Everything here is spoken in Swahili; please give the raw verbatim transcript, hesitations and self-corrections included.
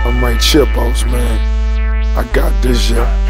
I'm right, chip outs, man. I got this, yeah.